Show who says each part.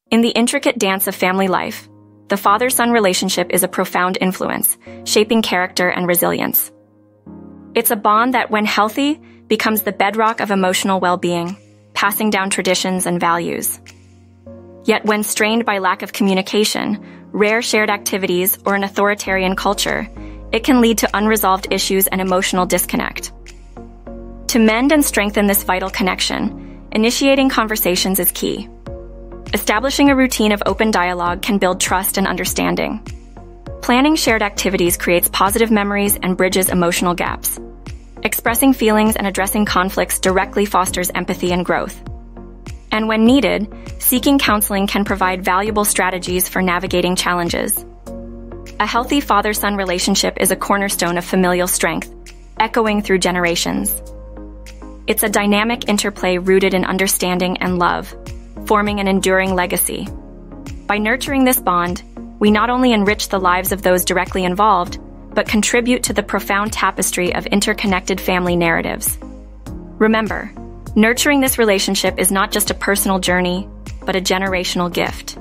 Speaker 1: In the intricate dance of family life, the father-son relationship is a profound influence, shaping character and resilience. It's a bond that, when healthy, becomes the bedrock of emotional well-being, passing down traditions and values. Yet when strained by lack of communication, rare shared activities, or an authoritarian culture, it can lead to unresolved issues and emotional disconnect. To mend and strengthen this vital connection, initiating conversations is key. Establishing a routine of open dialogue can build trust and understanding. Planning shared activities creates positive memories and bridges emotional gaps. Expressing feelings and addressing conflicts directly fosters empathy and growth. And when needed, seeking counseling can provide valuable strategies for navigating challenges. A healthy father-son relationship is a cornerstone of familial strength, echoing through generations. It's a dynamic interplay rooted in understanding and love, forming an enduring legacy. By nurturing this bond, we not only enrich the lives of those directly involved, but contribute to the profound tapestry of interconnected family narratives. Remember, nurturing this relationship is not just a personal journey, but a generational gift.